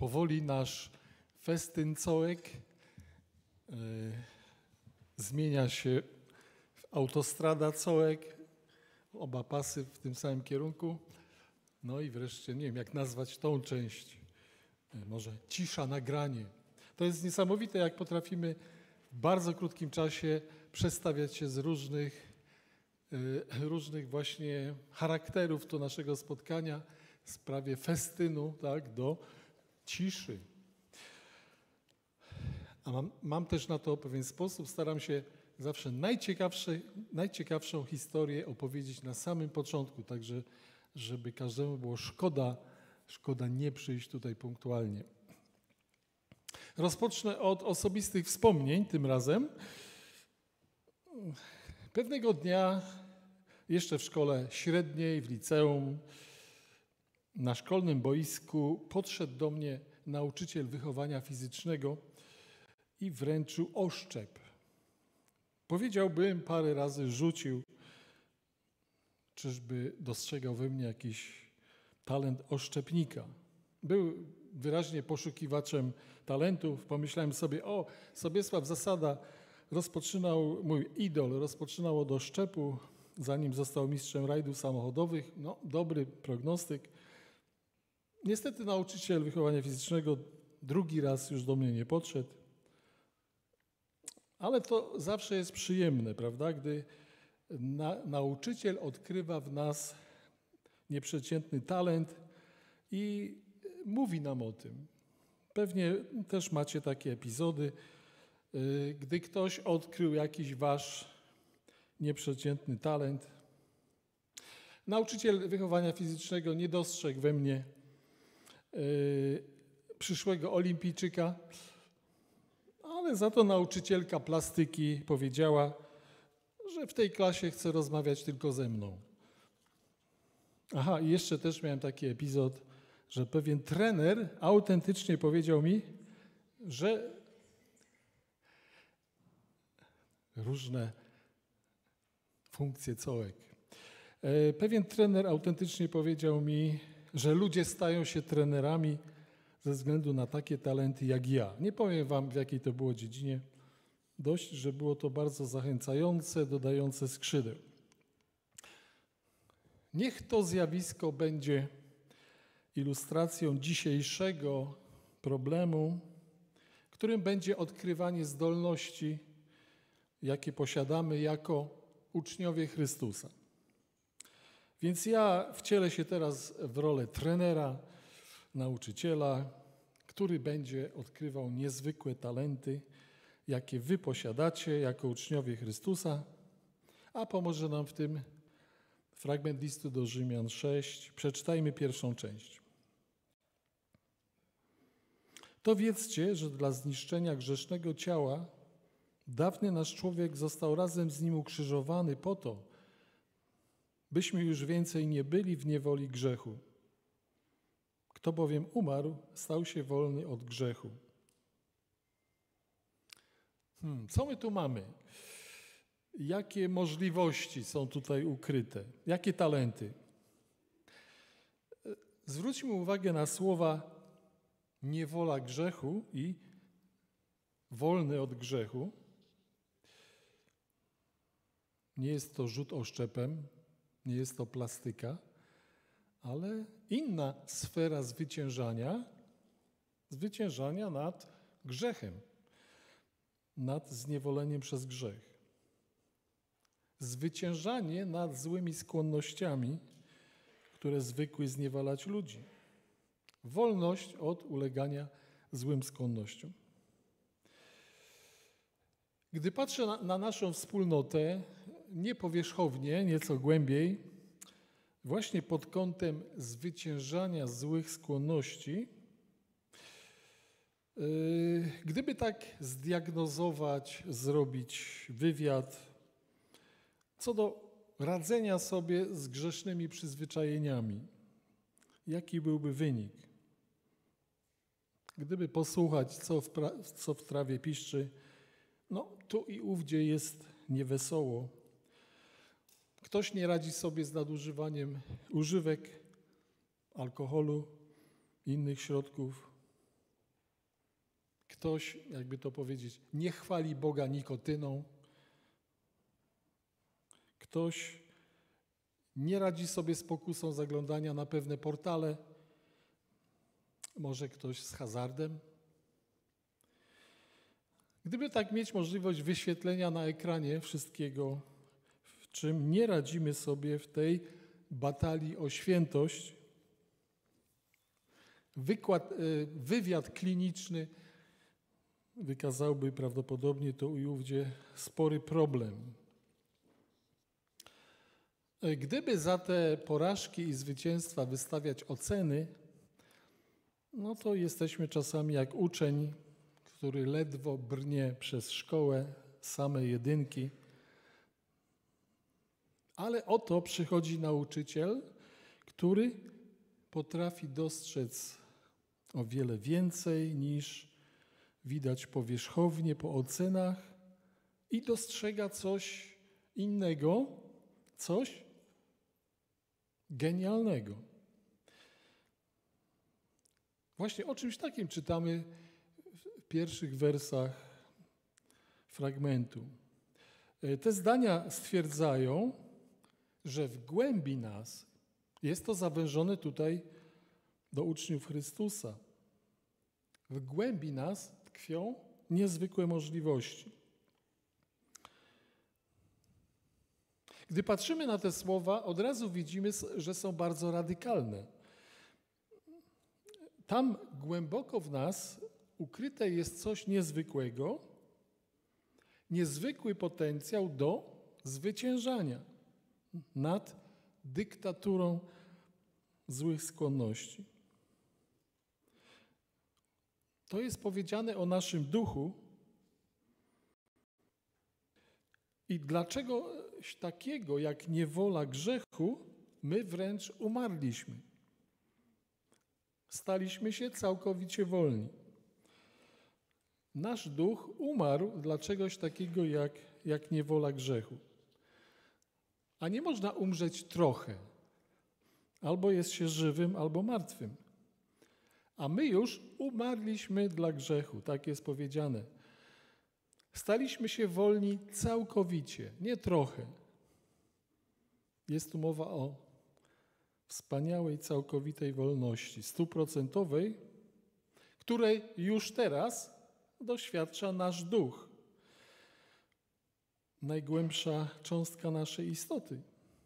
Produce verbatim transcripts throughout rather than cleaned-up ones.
Powoli nasz festyn cołek y, zmienia się w autostrada cołek, oba pasy w tym samym kierunku. No i wreszcie, nie wiem jak nazwać tą część, y, może cisza, nagranie. To jest niesamowite, jak potrafimy w bardzo krótkim czasie przestawiać się z różnych, y, różnych właśnie charakterów do naszego spotkania w sprawie festynu, tak, do ciszy. A mam, mam też na to pewien sposób, staram się zawsze najciekawsze, najciekawszą historię opowiedzieć na samym początku, także żeby każdemu było szkoda, szkoda nie przyjść tutaj punktualnie. Rozpocznę od osobistych wspomnień tym razem. Pewnego dnia, jeszcze w szkole średniej, w liceum, na szkolnym boisku podszedł do mnie nauczyciel wychowania fizycznego i wręczył oszczep. Powiedziałbym, parę razy rzucił, czyżby dostrzegał we mnie jakiś talent oszczepnika. Był wyraźnie poszukiwaczem talentów. Pomyślałem sobie, o, Sobiesław Zasada rozpoczynał, mój idol, rozpoczynał od oszczepu, zanim został mistrzem rajdów samochodowych. No, dobry prognostyk. Niestety nauczyciel wychowania fizycznego drugi raz już do mnie nie podszedł, ale to zawsze jest przyjemne, prawda, gdy na, nauczyciel odkrywa w nas nieprzeciętny talent i mówi nam o tym. Pewnie też macie takie epizody, gdy ktoś odkrył jakiś wasz nieprzeciętny talent. Nauczyciel wychowania fizycznego nie dostrzegł we mnie Yy, przyszłego olimpijczyka, ale za to nauczycielka plastyki powiedziała, że w tej klasie chce rozmawiać tylko ze mną. Aha, i jeszcze też miałem taki epizod, że pewien trener autentycznie powiedział mi, że różne funkcje cołek. Yy, pewien trener autentycznie powiedział mi, że ludzie stają się trenerami ze względu na takie talenty jak ja. Nie powiem wam, w jakiej to było dziedzinie. Dość, że było to bardzo zachęcające, dodające skrzydeł. Niech to zjawisko będzie ilustracją dzisiejszego problemu, którym będzie odkrywanie zdolności, jakie posiadamy jako uczniowie Chrystusa. Więc ja wcielę się teraz w rolę trenera, nauczyciela, który będzie odkrywał niezwykłe talenty, jakie wy posiadacie jako uczniowie Chrystusa, a pomoże nam w tym fragment listu do Rzymian sześć. Przeczytajmy pierwszą część. To wiedzcie, że dla zniszczenia grzesznego ciała dawny nasz człowiek został razem z nim ukrzyżowany po to, byśmy już więcej nie byli w niewoli grzechu. Kto bowiem umarł, stał się wolny od grzechu. Hmm, co my tu mamy? Jakie możliwości są tutaj ukryte? Jakie talenty? Zwróćmy uwagę na słowa niewola grzechu i wolny od grzechu. Nie jest to rzut oszczepem, nie jest to plastyka, ale inna sfera zwyciężania, zwyciężania nad grzechem, nad zniewoleniem przez grzech. Zwyciężanie nad złymi skłonnościami, które zwykły zniewalać ludzi. Wolność od ulegania złym skłonnościom. Gdy patrzę na, na naszą wspólnotę, nie powierzchownie, nieco głębiej, właśnie pod kątem zwyciężania złych skłonności, yy, gdyby tak zdiagnozować, zrobić wywiad co do radzenia sobie z grzesznymi przyzwyczajeniami, jaki byłby wynik? Gdyby posłuchać, co w, pra- co w trawie piszczy, no tu i ówdzie jest niewesoło. Ktoś nie radzi sobie z nadużywaniem używek, alkoholu, innych środków. Ktoś, jakby to powiedzieć, nie chwali Boga nikotyną. Ktoś nie radzi sobie z pokusą zaglądania na pewne portale. Może ktoś z hazardem. Gdyby tak mieć możliwość wyświetlenia na ekranie wszystkiego, w czym nie radzimy sobie w tej batalii o świętość, wykład, wywiad kliniczny wykazałby prawdopodobnie to ujówdzie spory problem. Gdyby za te porażki i zwycięstwa wystawiać oceny, no to jesteśmy czasami jak uczeń, który ledwo brnie przez szkołę, same jedynki. Ale oto przychodzi nauczyciel, który potrafi dostrzec o wiele więcej niż widać powierzchownie po ocenach i dostrzega coś innego, coś genialnego. Właśnie o czymś takim czytamy w pierwszych wersach fragmentu. Te zdania stwierdzają, że w głębi nas, jest to zawężone tutaj do uczniów Chrystusa, w głębi nas tkwią niezwykłe możliwości. Gdy patrzymy na te słowa, od razu widzimy, że są bardzo radykalne. Tam głęboko w nas ukryte jest coś niezwykłego, niezwykły potencjał do zwyciężania nad dyktaturą złych skłonności. To jest powiedziane o naszym duchu i dlaczegoś takiego jak niewola grzechu my wręcz umarliśmy. Staliśmy się całkowicie wolni. Nasz duch umarł dla czegoś takiego jak, jak niewola grzechu. A nie można umrzeć trochę. Albo jest się żywym, albo martwym. A my już umarliśmy dla grzechu, tak jest powiedziane. Staliśmy się wolni całkowicie, nie trochę. Jest tu mowa o wspaniałej, całkowitej wolności, stuprocentowej, której już teraz doświadcza nasz duch. Najgłębsza cząstka naszej istoty.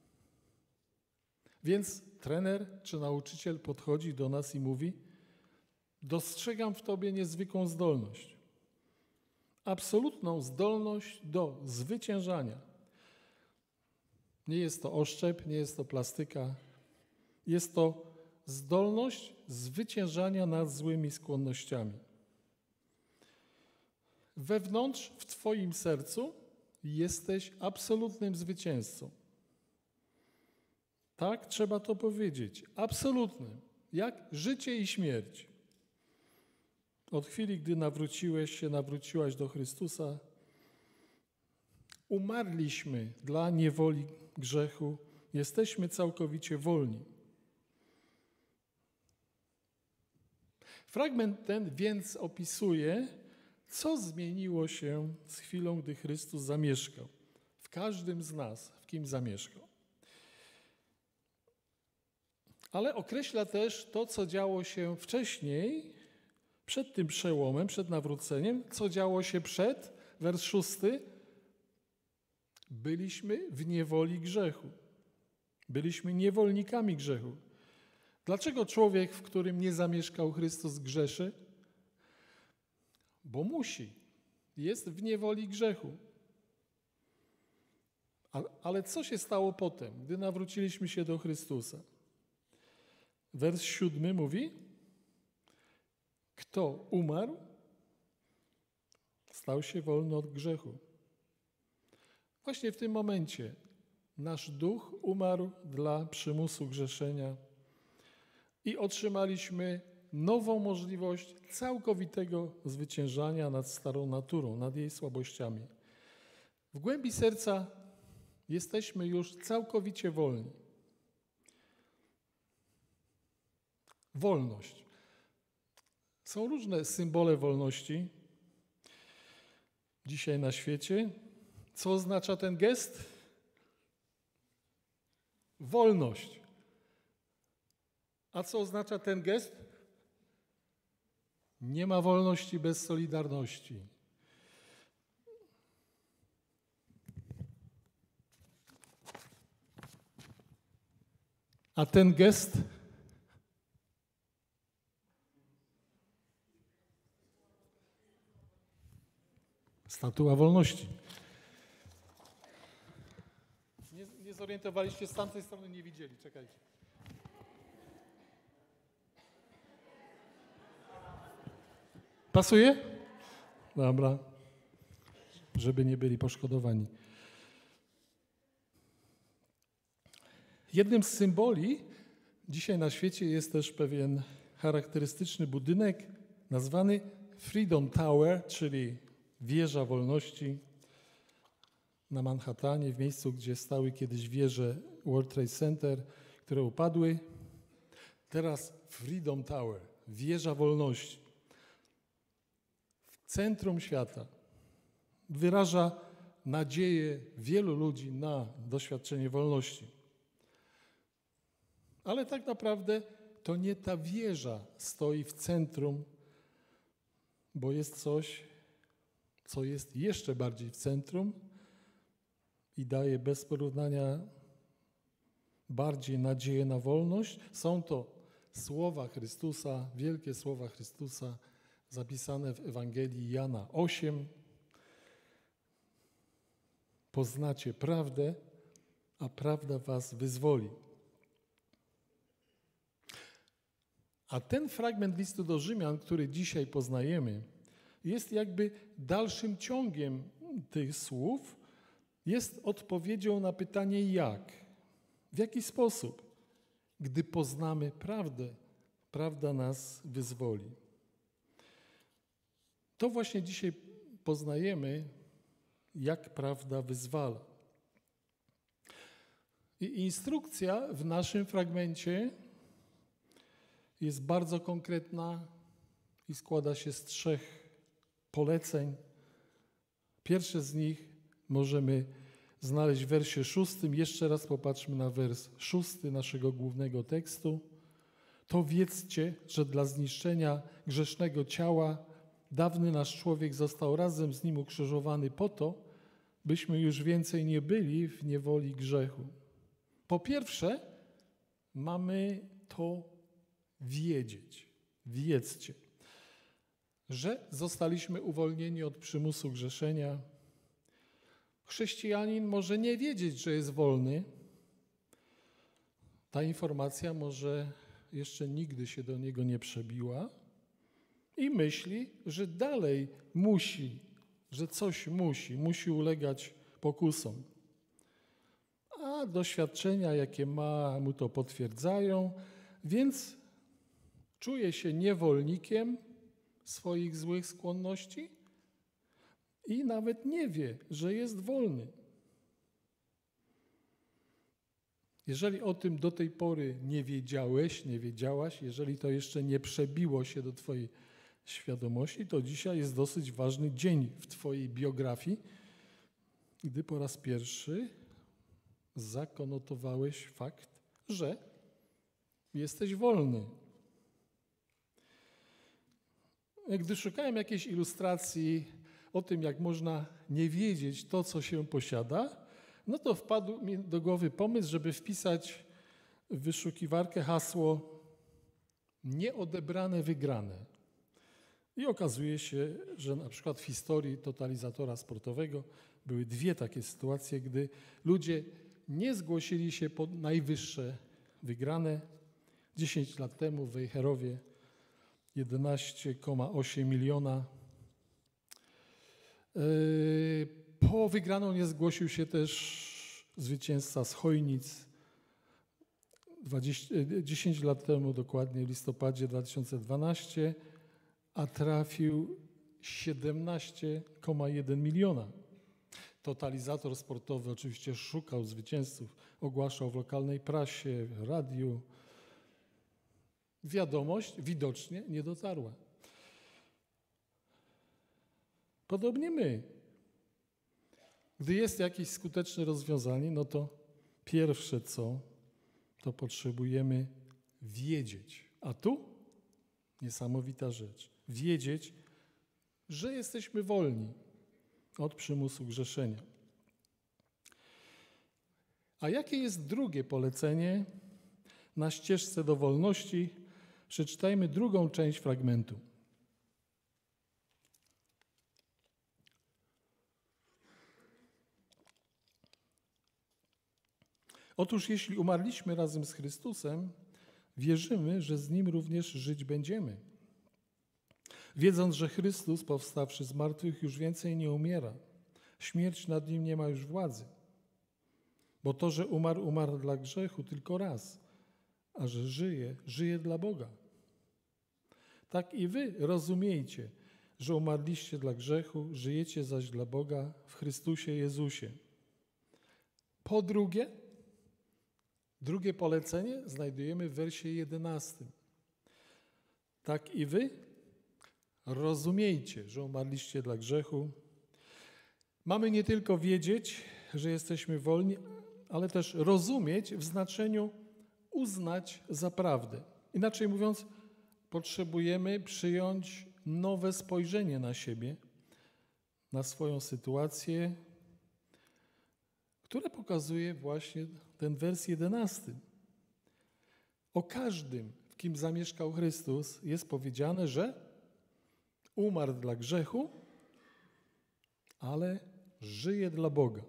Więc trener czy nauczyciel podchodzi do nas i mówi: dostrzegam w tobie niezwykłą zdolność. Absolutną zdolność do zwyciężania. Nie jest to oszczep, nie jest to plastyka. Jest to zdolność zwyciężania nad złymi skłonnościami. Wewnątrz, w twoim sercu jesteś absolutnym zwycięzcą. Tak, trzeba to powiedzieć. Absolutnym. Jak życie i śmierć. Od chwili, gdy nawróciłeś się, nawróciłaś do Chrystusa, umarliśmy dla niewoli grzechu. Jesteśmy całkowicie wolni. Fragment ten więc opisuje, co zmieniło się z chwilą, gdy Chrystus zamieszkał. W każdym z nas, w kim zamieszkał. Ale określa też to, co działo się wcześniej, przed tym przełomem, przed nawróceniem, co działo się przed, wers szósty. Byliśmy w niewoli grzechu. Byliśmy niewolnikami grzechu. Dlaczego człowiek, w którym nie zamieszkał Chrystus, grzeszy? Bo musi. Jest w niewoli grzechu. Ale co się stało potem, gdy nawróciliśmy się do Chrystusa? Wers siódmy mówi: kto umarł, stał się wolny od grzechu. Właśnie w tym momencie nasz duch umarł dla przymusu grzeszenia i otrzymaliśmy nową możliwość całkowitego zwyciężania nad starą naturą, nad jej słabościami. W głębi serca jesteśmy już całkowicie wolni. Wolność. Są różne symbole wolności. dzisiaj na świecie. Co oznacza ten gest? Wolność. A co oznacza ten gest? Nie ma wolności bez solidarności. A ten gest statua wolności. Nie, nie zorientowaliście, z tamtej strony nie widzieli, czekajcie. Pasuje? Dobra. Żeby nie byli poszkodowani. Jednym z symboli dzisiaj na świecie jest też pewien charakterystyczny budynek nazwany Freedom Tower, czyli wieża wolności na Manhattanie, w miejscu, gdzie stały kiedyś wieże World Trade Center, które upadły. Teraz Freedom Tower, wieża wolności. W centrum świata wyraża nadzieję wielu ludzi na doświadczenie wolności. Ale tak naprawdę to nie ta wieża stoi w centrum, bo jest coś, co jest jeszcze bardziej w centrum i daje bez porównania bardziej nadzieję na wolność. Są to słowa Chrystusa, wielkie słowa Chrystusa zapisane w Ewangelii Jana osiem. Poznacie prawdę, a prawda was wyzwoli. A ten fragment listu do Rzymian, który dzisiaj poznajemy, jest jakby dalszym ciągiem tych słów, jest odpowiedzią na pytanie jak, w jaki sposób. Gdy poznamy prawdę, prawda nas wyzwoli. To właśnie dzisiaj poznajemy, jak prawda wyzwala. I instrukcja w naszym fragmencie jest bardzo konkretna i składa się z trzech poleceń. Pierwsze z nich możemy znaleźć w wersie szóstym. Jeszcze raz popatrzmy na wers szósty naszego głównego tekstu. To wiedzcie, że dla zniszczenia grzesznego ciała dawny nasz człowiek został razem z nim ukrzyżowany po to, byśmy już więcej nie byli w niewoli grzechu. Po pierwsze, mamy to wiedzieć, wiedzcie, że zostaliśmy uwolnieni od przymusu grzeszenia. Chrześcijanin może nie wiedzieć, że jest wolny. Ta informacja może jeszcze nigdy się do niego nie przebiła i myśli, że dalej musi, że coś musi, musi ulegać pokusom. A doświadczenia, jakie ma, mu to potwierdzają, więc czuje się niewolnikiem swoich złych skłonności i nawet nie wie, że jest wolny. Jeżeli o tym do tej pory nie wiedziałeś, nie wiedziałaś, jeżeli to jeszcze nie przebiło się do twojej świadomości, to dzisiaj jest dosyć ważny dzień w twojej biografii, gdy po raz pierwszy zakonotowałeś fakt, że jesteś wolny. Gdy szukałem jakiejś ilustracji o tym, jak można nie wiedzieć to, co się posiada, no to wpadł mi do głowy pomysł, żeby wpisać w wyszukiwarkę hasło nieodebrane, wygrane. I okazuje się, że na przykład w historii totalizatora sportowego były dwie takie sytuacje, gdy ludzie nie zgłosili się po najwyższe wygrane. dziesięć lat temu w Wejherowie jedenaście przecinek osiem miliona. Po wygraną nie zgłosił się też zwycięzca z Chojnic. dwadzieścia, dziesięć lat temu, dokładnie w listopadzie dwa tysiące dwunastego, a trafił siedemnaście przecinek jeden miliona. Totalizator sportowy oczywiście szukał zwycięzców, ogłaszał w lokalnej prasie, w radiu. Wiadomość widocznie nie dotarła. Podobnie my. Gdy jest jakieś skuteczne rozwiązanie, no to pierwsze co, to potrzebujemy wiedzieć. A tu niesamowita rzecz. Wiedzieć, że jesteśmy wolni od przymusu grzeszenia. A jakie jest drugie polecenie na ścieżce do wolności? Przeczytajmy drugą część fragmentu. Otóż jeśli umarliśmy razem z Chrystusem, wierzymy, że z Nim również żyć będziemy. Wiedząc, że Chrystus, powstawszy z martwych, już więcej nie umiera. Śmierć nad Nim nie ma już władzy. Bo to, że umarł, umarł dla grzechu tylko raz, a że żyje, żyje dla Boga. Tak i wy rozumiejcie, że umarliście dla grzechu, żyjecie zaś dla Boga w Chrystusie Jezusie. Po drugie, drugie polecenie znajdujemy w wersie jedenastym. Tak i wy rozumiejcie, że umarliście dla grzechu. Mamy nie tylko wiedzieć, że jesteśmy wolni, ale też rozumieć w znaczeniu uznać za prawdę. Inaczej mówiąc, potrzebujemy przyjąć nowe spojrzenie na siebie, na swoją sytuację, które pokazuje właśnie ten wers jedenasty. O każdym, w kim zamieszkał Chrystus, jest powiedziane, że umarł dla grzechu, ale żyje dla Boga.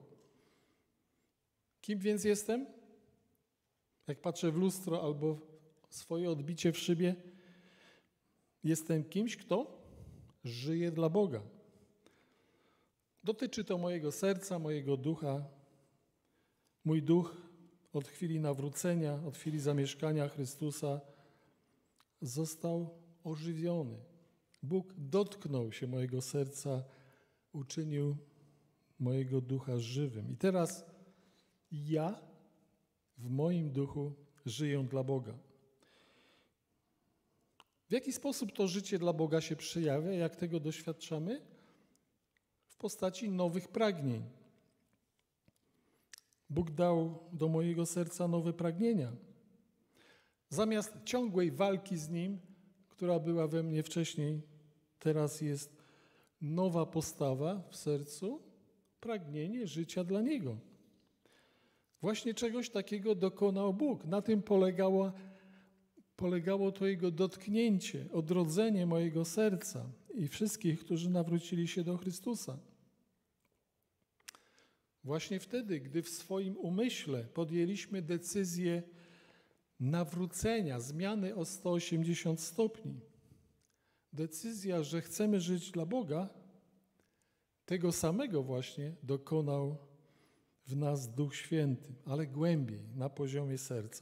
Kim więc jestem? Jak patrzę w lustro albo swoje odbicie w szybie, jestem kimś, kto żyje dla Boga. Dotyczy to mojego serca, mojego ducha. Mój duch od chwili nawrócenia, od chwili zamieszkania Chrystusa został ożywiony. Bóg dotknął się mojego serca, uczynił mojego ducha żywym. I teraz ja w moim duchu żyję dla Boga. W jaki sposób to życie dla Boga się przejawia? Jak tego doświadczamy? W postaci nowych pragnień. Bóg dał do mojego serca nowe pragnienia. Zamiast ciągłej walki z Nim, która była we mnie wcześniej, teraz jest nowa postawa w sercu, pragnienie życia dla Niego. Właśnie czegoś takiego dokonał Bóg. Na tym polegało, polegało to Jego dotknięcie, odrodzenie mojego serca i wszystkich, którzy nawrócili się do Chrystusa. Właśnie wtedy, gdy w swoim umyśle podjęliśmy decyzję nawrócenia, zmiany o sto osiemdziesiąt stopni, decyzja, że chcemy żyć dla Boga, tego samego właśnie dokonał w nas Duch Święty, ale głębiej, na poziomie serca.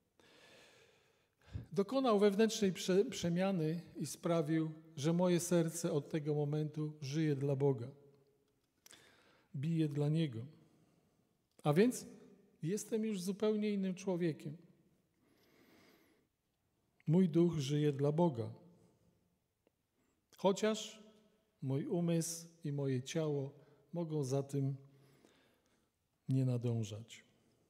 Dokonał wewnętrznej prze, przemiany i sprawił, że moje serce od tego momentu żyje dla Boga. Bije dla Niego. A więc jestem już zupełnie innym człowiekiem. Mój duch żyje dla Boga. Chociaż mój umysł i moje ciało mogą za tym nie nadążać.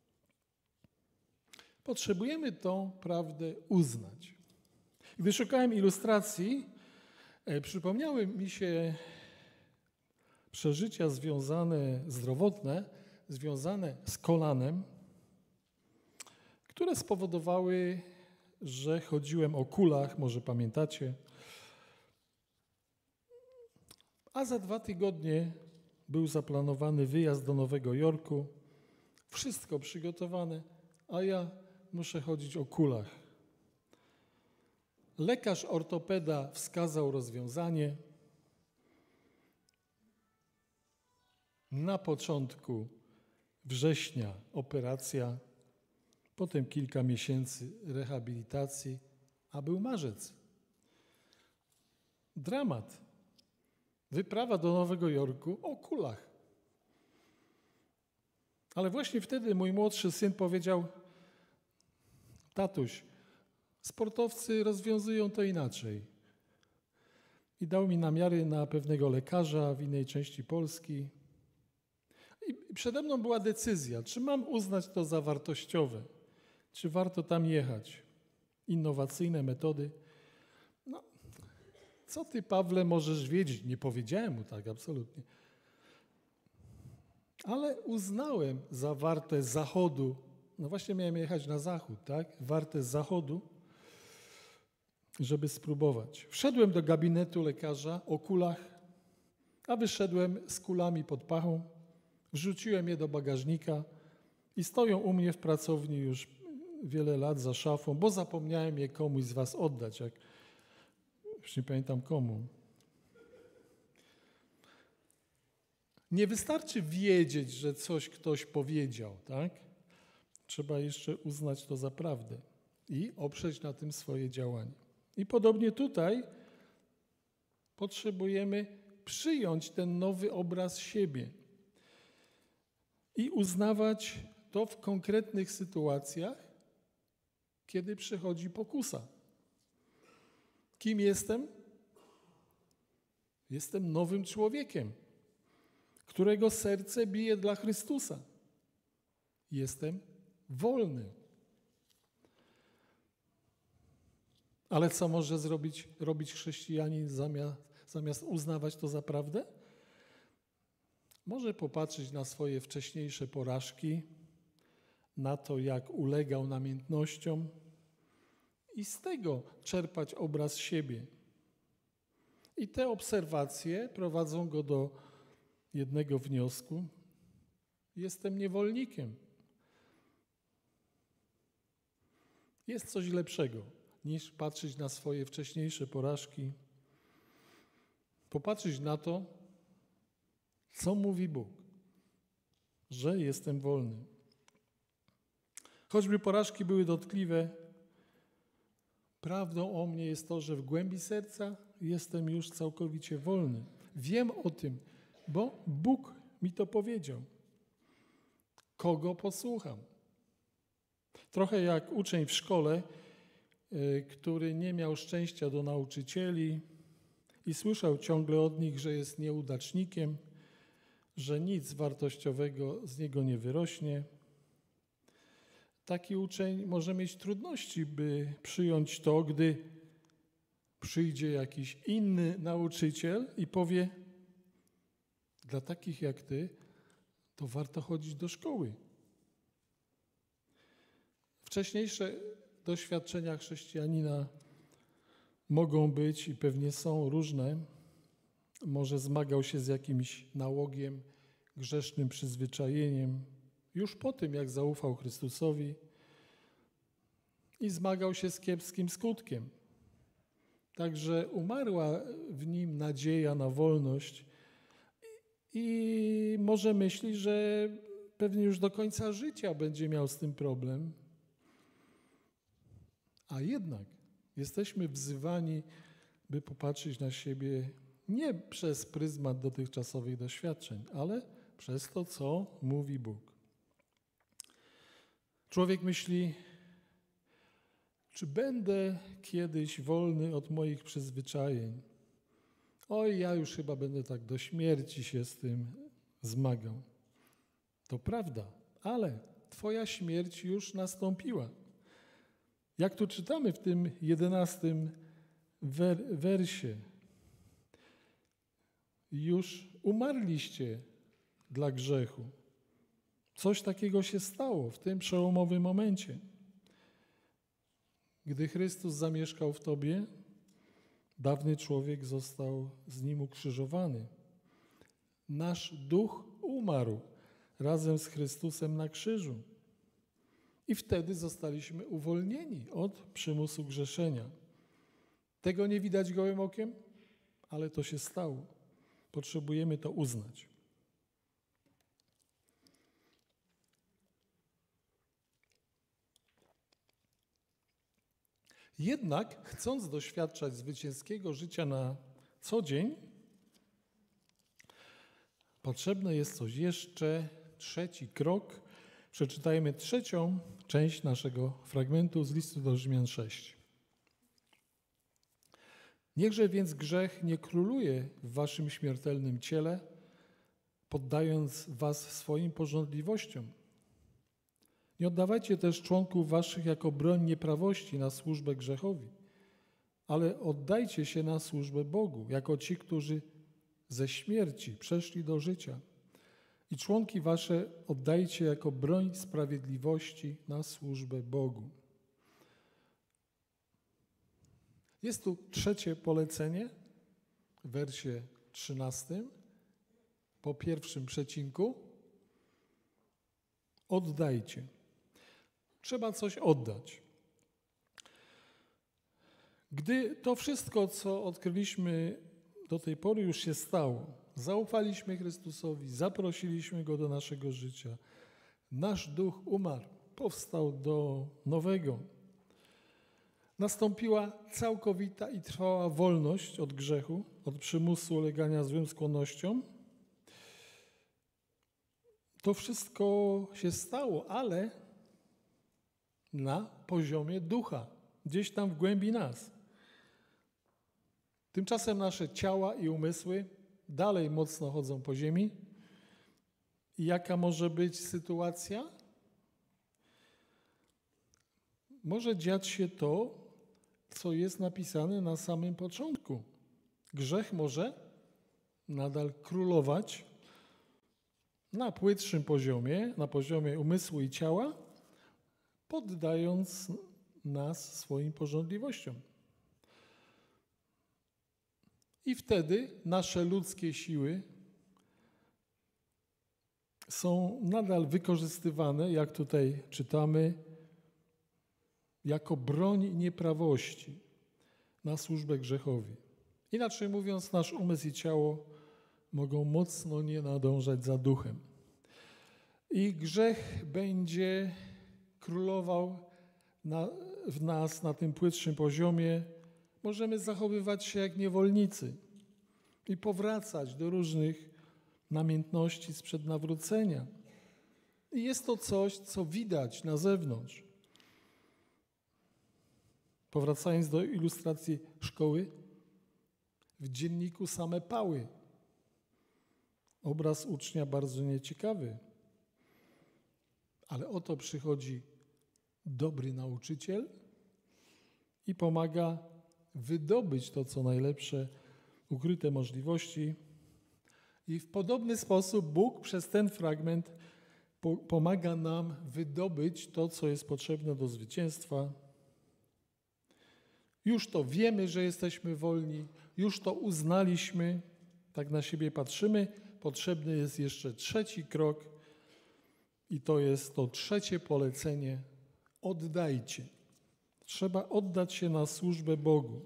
Potrzebujemy tą prawdę uznać. Gdy szukałem ilustracji, e, przypomniały mi się przeżycia związane, zdrowotne, związane z kolanem, które spowodowały, że chodziłem o kulach, może pamiętacie. A za dwa tygodnie był zaplanowany wyjazd do Nowego Jorku. Wszystko przygotowane, a ja muszę chodzić o kulach. Lekarz ortopeda wskazał rozwiązanie. Na początku września operacja, potem kilka miesięcy rehabilitacji, a był marzec. Dramat. Wyprawa do Nowego Jorku o kulach. Ale właśnie wtedy mój młodszy syn powiedział: tatuś, sportowcy rozwiązują to inaczej. I dał mi namiary na pewnego lekarza w innej części Polski. I przede mną była decyzja, czy mam uznać to za wartościowe, czy warto tam jechać. Innowacyjne metody. No, co ty, Pawle, możesz wiedzieć? Nie powiedziałem mu tak, absolutnie. Ale uznałem za warte zachodu, no właśnie miałem jechać na zachód, tak? Warte zachodu, żeby spróbować. Wszedłem do gabinetu lekarza o kulach, a wyszedłem z kulami pod pachą, wrzuciłem je do bagażnika i stoją u mnie w pracowni już wiele lat za szafą, bo zapomniałem je komuś z was oddać, jak już nie pamiętam komu. Nie wystarczy wiedzieć, że coś ktoś powiedział, tak? Trzeba jeszcze uznać to za prawdę i oprzeć na tym swoje działanie. I podobnie tutaj potrzebujemy przyjąć ten nowy obraz siebie i uznawać to w konkretnych sytuacjach, kiedy przychodzi pokusa. Kim jestem? Jestem nowym człowiekiem, którego serce bije dla Chrystusa. Jestem wolny. Ale co może zrobić robić chrześcijanin zamiast, zamiast uznawać to za prawdę? Może popatrzeć na swoje wcześniejsze porażki, na to, jak ulegał namiętnościom i z tego czerpać obraz siebie. I te obserwacje prowadzą go do jednego wniosku. Jestem niewolnikiem. Jest coś lepszego niż patrzeć na swoje wcześniejsze porażki, popatrzeć na to, co mówi Bóg, że jestem wolny. Choćby porażki były dotkliwe, prawdą o mnie jest to, że w głębi serca jestem już całkowicie wolny. Wiem o tym, bo Bóg mi to powiedział. Kogo posłucham? Trochę jak uczeń w szkole, który nie miał szczęścia do nauczycieli i słyszał ciągle od nich, że jest nieudacznikiem, że nic wartościowego z niego nie wyrośnie. Taki uczeń może mieć trudności, by przyjąć to, gdy przyjdzie jakiś inny nauczyciel i powie: dla takich jak ty, to warto chodzić do szkoły. Wcześniejsze doświadczenia chrześcijanina mogą być i pewnie są różne. Może zmagał się z jakimś nałogiem, grzesznym przyzwyczajeniem, już po tym, jak zaufał Chrystusowi i zmagał się z kiepskim skutkiem. Także umarła w nim nadzieja na wolność i może myśli, że pewnie już do końca życia będzie miał z tym problem. A jednak jesteśmy wzywani, by popatrzeć na siebie nie przez pryzmat dotychczasowych doświadczeń, ale przez to, co mówi Bóg. Człowiek myśli, czy będę kiedyś wolny od moich przyzwyczajeń? Oj, ja już chyba będę tak do śmierci się z tym zmagał. To prawda, ale twoja śmierć już nastąpiła. Jak tu czytamy w tym jedenastym wer- wersie, już umarliście dla grzechu. Coś takiego się stało w tym przełomowym momencie. Gdy Chrystus zamieszkał w tobie, dawny człowiek został z Nim ukrzyżowany. Nasz duch umarł razem z Chrystusem na krzyżu. I wtedy zostaliśmy uwolnieni od przymusu grzeszenia. Tego nie widać gołym okiem, ale to się stało. Potrzebujemy to uznać. Jednak, chcąc doświadczać zwycięskiego życia na co dzień, potrzebne jest coś jeszcze, trzeci krok. Przeczytajmy trzecią część naszego fragmentu z listu do Rzymian sześć. Niechże więc grzech nie króluje w waszym śmiertelnym ciele, poddając was swoim pożądliwościom. Nie oddawajcie też członków waszych jako broń nieprawości na służbę grzechowi, ale oddajcie się na służbę Bogu, jako ci, którzy ze śmierci przeszli do życia. I członki wasze oddajcie jako broń sprawiedliwości na służbę Bogu. Jest tu trzecie polecenie w wersie trzynastym, po pierwszym przecinku. Oddajcie. Trzeba coś oddać. Gdy to wszystko, co odkryliśmy do tej pory, już się stało, zaufaliśmy Chrystusowi, zaprosiliśmy Go do naszego życia, nasz duch umarł, powstał do nowego, nastąpiła całkowita i trwała wolność od grzechu, od przymusu ulegania złym skłonnościom. To wszystko się stało, ale na poziomie ducha, gdzieś tam w głębi nas. Tymczasem nasze ciała i umysły dalej mocno chodzą po ziemi. I jaka może być sytuacja? Może dziać się to, co jest napisane na samym początku. Grzech może nadal królować na płytszym poziomie, na poziomie umysłu i ciała, poddając nas swoim pożądliwościom. I wtedy nasze ludzkie siły są nadal wykorzystywane, jak tutaj czytamy, jako broń nieprawości na służbę grzechowi. Inaczej mówiąc, nasz umysł i ciało mogą mocno nie nadążać za duchem. I grzech będzie królował na, w nas na tym płytszym poziomie. Możemy zachowywać się jak niewolnicy i powracać do różnych namiętności sprzed nawrócenia. I jest to coś, co widać na zewnątrz. Powracając do ilustracji szkoły, w dzienniku same pały. Obraz ucznia bardzo nieciekawy. Ale oto przychodzi dobry nauczyciel i pomaga wydobyć to, co najlepsze, ukryte możliwości. I w podobny sposób Bóg przez ten fragment po- pomaga nam wydobyć to, co jest potrzebne do zwycięstwa. Już to wiemy, że jesteśmy wolni, już to uznaliśmy, tak na siebie patrzymy. Potrzebny jest jeszcze trzeci krok i to jest to trzecie polecenie. Oddajcie. Trzeba oddać się na służbę Bogu.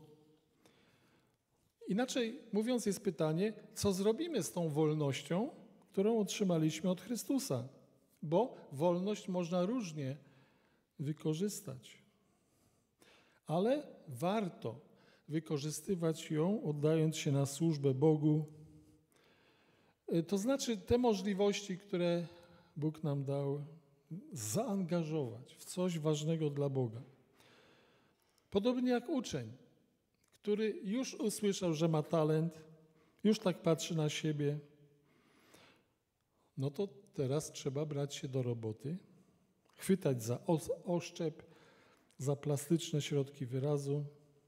Inaczej mówiąc jest pytanie, co zrobimy z tą wolnością, którą otrzymaliśmy od Chrystusa? Bo wolność można różnie wykorzystać. Ale warto wykorzystywać ją, oddając się na służbę Bogu. To znaczy te możliwości, które Bóg nam dał, zaangażować w coś ważnego dla Boga. Podobnie jak uczeń, który już usłyszał, że ma talent, już tak patrzy na siebie, no to teraz trzeba brać się do roboty, chwytać za oszczep, za plastyczne środki wyrazu,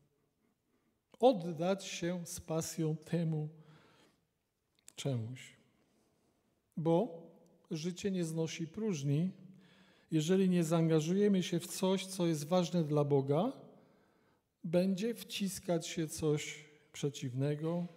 oddać się z pasją temu czemuś. Bo życie nie znosi próżni, jeżeli nie zaangażujemy się w coś, co jest ważne dla Boga, będzie wciskać się coś przeciwnego,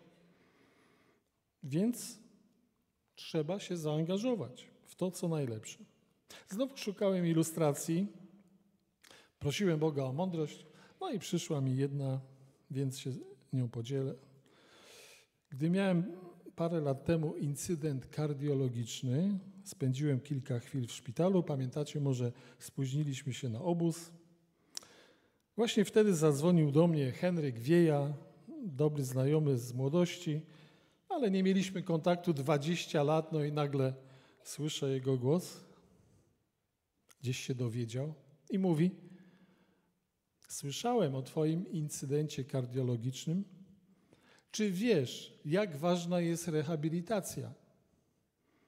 więc trzeba się zaangażować w to, co najlepsze. Znowu szukałem ilustracji, prosiłem Boga o mądrość, no i przyszła mi jedna, więc się nią podzielę. Gdy miałem parę lat temu incydent kardiologiczny, spędziłem kilka chwil w szpitalu, pamiętacie, może spóźniliśmy się na obóz. Właśnie wtedy zadzwonił do mnie Henryk Wieja, dobry znajomy z młodości, ale nie mieliśmy kontaktu dwadzieścia lat, no i nagle słyszę jego głos, gdzieś się dowiedział i mówi: słyszałem o twoim incydencie kardiologicznym. Czy wiesz, jak ważna jest rehabilitacja?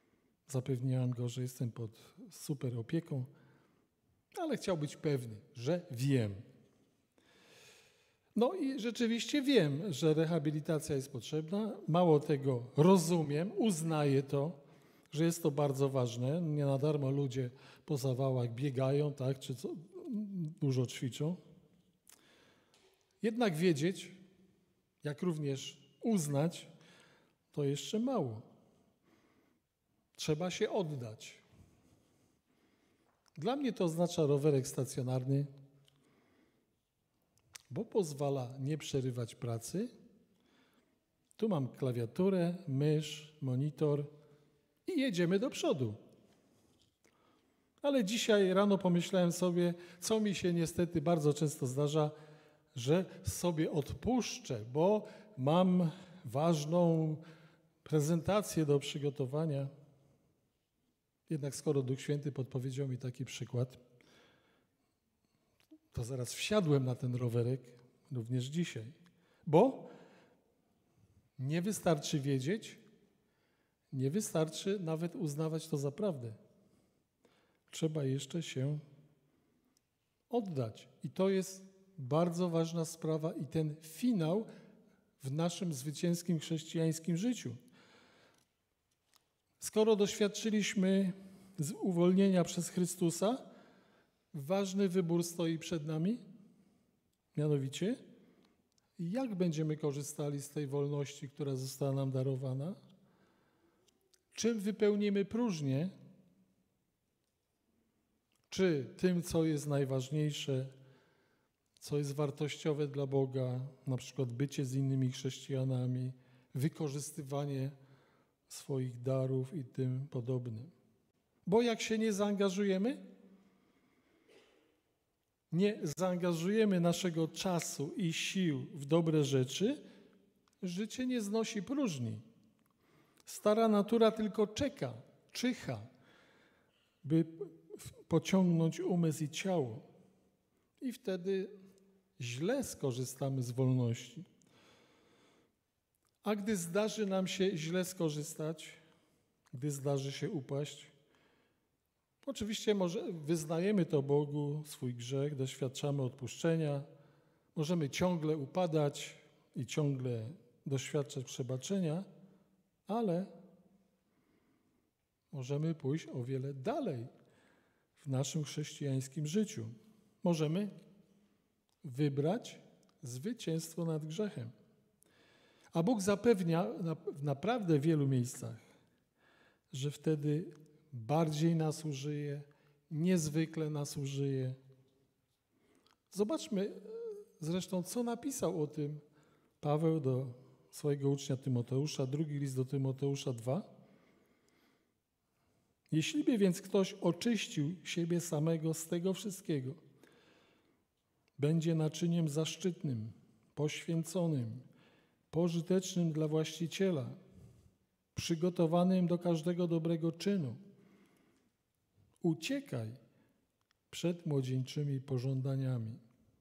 Zapewniałem go, że jestem pod super opieką, ale chciał być pewny, że wiem. No i rzeczywiście wiem, że rehabilitacja jest potrzebna. Mało tego, rozumiem, uznaję to, że jest to bardzo ważne. Nie na darmo ludzie po zawałach biegają, tak, czy co, dużo ćwiczą. Jednak wiedzieć, jak również uznać, to jeszcze mało. Trzeba się oddać. Dla mnie to oznacza rowerek stacjonarny, bo pozwala nie przerywać pracy. Tu mam klawiaturę, mysz, monitor i jedziemy do przodu. Ale dzisiaj rano pomyślałem sobie, co mi się niestety bardzo często zdarza, że sobie odpuszczę, bo mam ważną prezentację do przygotowania. Jednak skoro Duch Święty podpowiedział mi taki przykład, to zaraz wsiadłem na ten rowerek, również dzisiaj. Bo nie wystarczy wiedzieć, nie wystarczy nawet uznawać to za prawdę. Trzeba jeszcze się oddać. I to jest bardzo ważna sprawa i ten finał w naszym zwycięskim chrześcijańskim życiu. Skoro doświadczyliśmy z uwolnienia przez Chrystusa, ważny wybór stoi przed nami, mianowicie jak będziemy korzystali z tej wolności, która została nam darowana, czym wypełnimy próżnię, czy tym, co jest najważniejsze, co jest wartościowe dla Boga, na przykład bycie z innymi chrześcijanami, wykorzystywanie swoich darów i tym podobnym. Bo jak się nie zaangażujemy, nie zaangażujemy naszego czasu i sił w dobre rzeczy, życie nie znosi próżni. Stara natura tylko czeka, czyha, by pociągnąć umysł i ciało. I wtedy źle skorzystamy z wolności. A gdy zdarzy nam się źle skorzystać, gdy zdarzy się upaść, oczywiście może wyznajemy to Bogu, swój grzech, doświadczamy odpuszczenia, możemy ciągle upadać i ciągle doświadczać przebaczenia, ale możemy pójść o wiele dalej w naszym chrześcijańskim życiu. Możemy wybrać zwycięstwo nad grzechem. A Bóg zapewnia w naprawdę wielu miejscach, że wtedy bardziej nas użyje, niezwykle nas użyje. Zobaczmy zresztą, co napisał o tym Paweł do swojego ucznia Tymoteusza, drugi list do Tymoteusza dwa. Jeśli by więc ktoś oczyścił siebie samego z tego wszystkiego, będzie naczyniem zaszczytnym, poświęconym, pożytecznym dla właściciela, przygotowanym do każdego dobrego czynu. Uciekaj przed młodzieńczymi pożądaniami.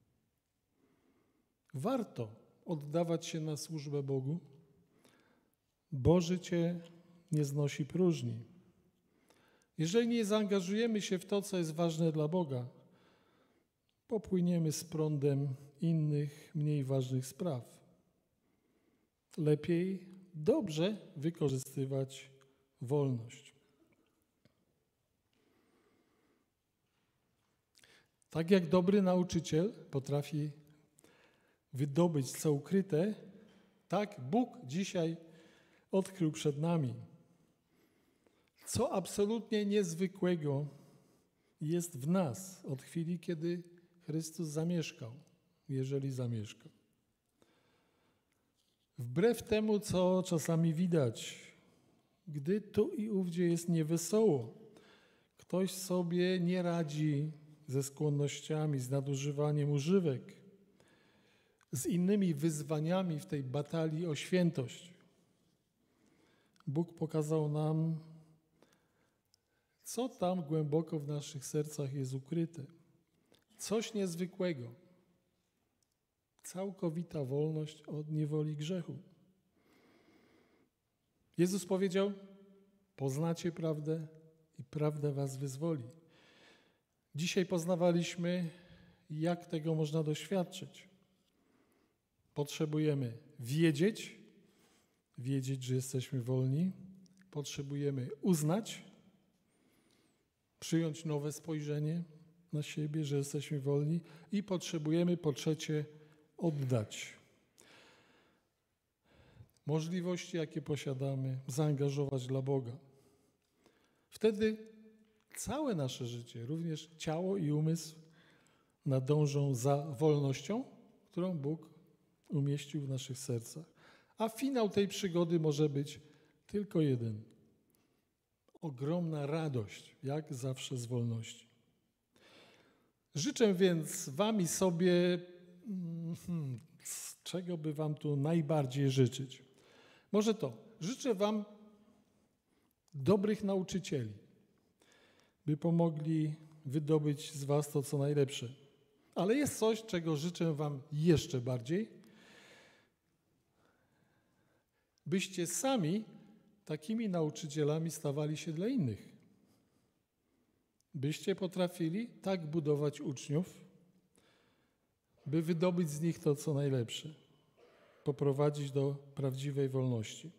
Warto oddawać się na służbę Bogu, bo życie nie znosi próżni. Jeżeli nie zaangażujemy się w to, co jest ważne dla Boga, popłyniemy z prądem innych, mniej ważnych spraw. Lepiej dobrze wykorzystywać wolność. Tak jak dobry nauczyciel potrafi wydobyć co ukryte, tak Bóg dzisiaj odkrył przed nami. Co absolutnie niezwykłego jest w nas od chwili, kiedy Chrystus zamieszkał, jeżeli zamieszkał. Wbrew temu, co czasami widać, gdy tu i ówdzie jest niewesoło, ktoś sobie nie radzi ze skłonnościami, z nadużywaniem używek, z innymi wyzwaniami w tej batalii o świętość. Bóg pokazał nam, co tam głęboko w naszych sercach jest ukryte. Coś niezwykłego. Całkowita wolność od niewoli grzechu. Jezus powiedział, Poznacie prawdę i prawda was wyzwoli. Dzisiaj poznawaliśmy, jak tego można doświadczyć. Potrzebujemy wiedzieć, wiedzieć, że jesteśmy wolni. Potrzebujemy uznać, przyjąć nowe spojrzenie na siebie, że jesteśmy wolni. I potrzebujemy, po trzecie, oddać. Możliwości, jakie posiadamy, zaangażować dla Boga. Wtedy całe nasze życie, również ciało i umysł, nadążą za wolnością, którą Bóg umieścił w naszych sercach. A finał tej przygody może być tylko jeden. Ogromna radość, jak zawsze z wolności. Życzę więc wam i sobie, hmm, czego by wam tu najbardziej życzyć? Może to, życzę wam dobrych nauczycieli, by pomogli wydobyć z was to, co najlepsze. Ale jest coś, czego życzę wam jeszcze bardziej, byście sami takimi nauczycielami stawali się dla innych. Byście potrafili tak budować uczniów, by wydobyć z nich to, co najlepsze, poprowadzić do prawdziwej wolności.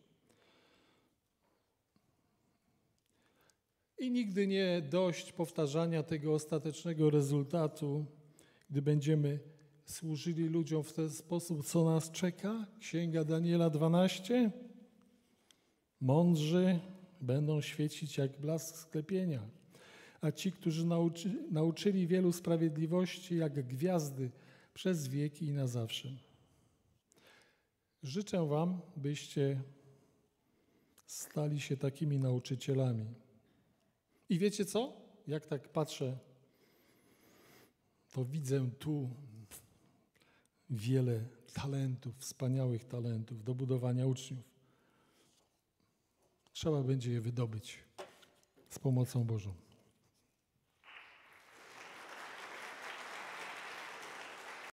I nigdy nie dość powtarzania tego ostatecznego rezultatu, gdy będziemy służyli ludziom w ten sposób, co nas czeka. Księga Daniela dwanaście. Mądrzy będą świecić jak blask sklepienia, a ci, którzy nauczy, nauczyli wielu sprawiedliwości, jak gwiazdy przez wieki i na zawsze. Życzę wam, byście stali się takimi nauczycielami. I wiecie co? Jak tak patrzę, to widzę tu wiele talentów, wspaniałych talentów do budowania uczniów. Trzeba będzie je wydobyć z pomocą Bożą.